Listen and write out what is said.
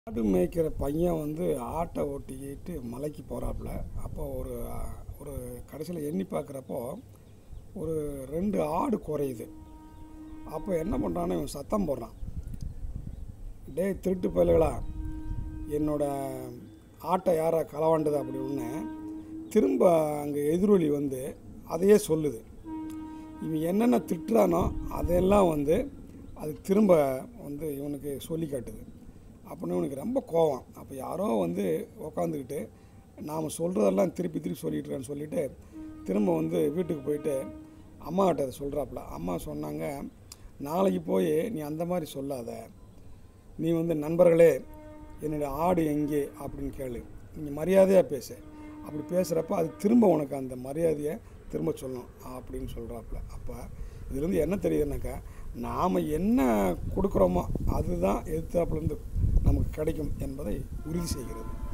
ஆடு மேய்க்கிற பையன் வந்து ஆட்டை ஓட்டிக்கிட்டு மலைக்கு போகிறாப்புல. அப்போ ஒரு ஒரு கடைசியில் எண்ணி பார்க்குறப்போ ஒரு 2 ஆடு குறையுது. அப்போ என்ன பண்ணுறான்னு இவன் சத்தம் போடுறான், டேய் திருட்டு பயலுகளா, என்னோட ஆட்டை யாரா களவாண்டது அப்படின்னு. திரும்ப அங்கே எதிரொலி வந்து அதையே சொல்லுது. இவன் என்னென்ன திட்டுறானோ அதையெல்லாம் வந்து அது திரும்ப வந்து இவனுக்கு சொல்லி காட்டுது. அப்படின்னு இவனுக்கு ரொம்ப கோவம். அப்போ யாரோ வந்து உக்காந்துக்கிட்டு நாம் சொல்கிறதெல்லாம் திருப்பி திருப்பி சொல்லிட்டுருக்கான்னு சொல்லிவிட்டு திரும்ப வந்து வீட்டுக்கு போயிட்டு அம்மாக்கிட்ட அதை சொல்கிறாப்புல. அம்மா சொன்னாங்க, நாளைக்கு போய் நீ அந்த மாதிரி சொல்லாத, நீ வந்து நண்பர்களே என்னுடைய ஆடு எங்கே அப்படின்னு கேளு, நீங்கள் மரியாதையாக பேசு. அப்படி பேசுகிறப்ப அது திரும்ப உனக்கு அந்த மரியாதையை திரும்ப சொல்லணும் அப்படின்னு சொல்கிறாப்புல. அப்போ இதுலேருந்து என்ன தெரியுதுனாக்கா, நாம் என்ன கொடுக்குறோமோ அதுதான் எதிர்த்தாப்புலேருந்து நமக்கு கிடைக்கும் என்பதை உறுதி செய்கிறது.